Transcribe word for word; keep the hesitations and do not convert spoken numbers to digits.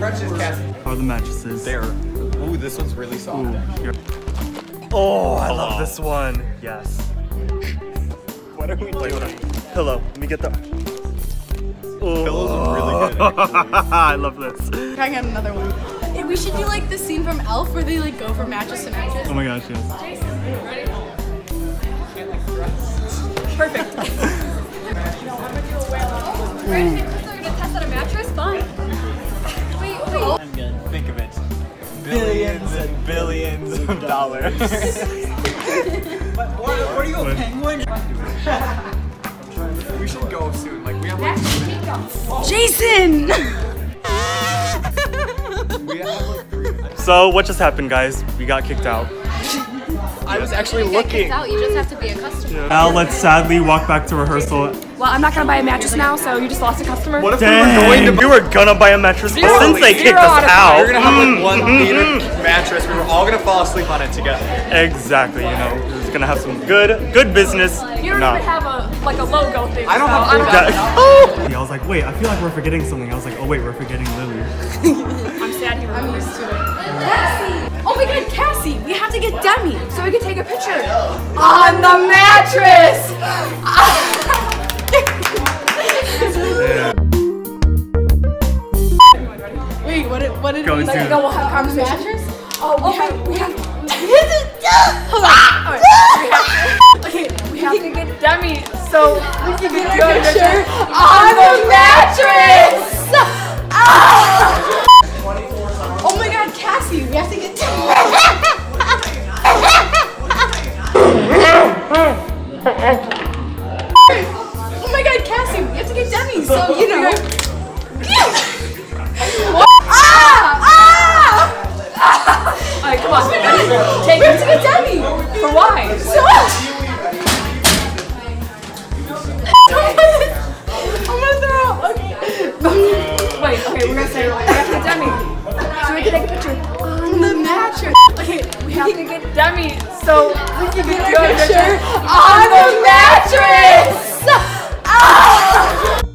How are the mattresses? There. Ooh, this one's really soft. Ooh, here. Oh, I love this one. Yes. What are we doing? Pillow. Let me get the. Oh. Pillows are really good. I love this. I got another one. Hey, we should do like the scene from Elf where they like go from mattress to mattress. Oh my gosh, yes. Perfect. Ready to test out a mattress? Fine. Wait, wait. I'm good. Think of it. Billions and billions of dollars. what, what, what are you, a penguin? We should go soon. Like, we have like... Jason! we have like three... So, what just happened, guys? We got kicked out. I was actually You get looking. kicked out, you just have to be a customer. Now, let's sadly walk back to rehearsal. Well, I'm not gonna buy a mattress now, so you just lost a customer. What if Dang, we were going to... we were gonna buy a mattress, but Zero, since they zero kicked us out of five. out, We were gonna have like one mm, theater mm, mattress. We were all gonna fall asleep on it together. exactly, you know, it's gonna have some good, good business. You don't No. even have a like a logo thing. I don't so have I'm logo. not- That- oh! I was like, wait, I feel like we're forgetting something. I was like, oh wait, we're forgetting Lily. I'm sad you I'm were used to it. Cassie! Oh my god, Cassie! We have to get Demi so we can take a picture. on the mattress. Yeah. Wait, what did, what did Go we do say? it. No, we'll have conversation. Mattress? Oh, we have we have Hold on. Okay, we have to get Demi so we can get a good picture on the mattress. Oh my god, Cassie, we have to get Demi. Oh my god, Cassie, we have to get Demi, so you know. Ah! Ah! All right, come on. Take her to get Demi. For why? So I'm gonna throw up. Okay. Wait, okay, we're gonna say we have to get Demi so we can take a picture On the mattress. Okay, we have to get Demi so we can get get a good picture on the mattress. Ah!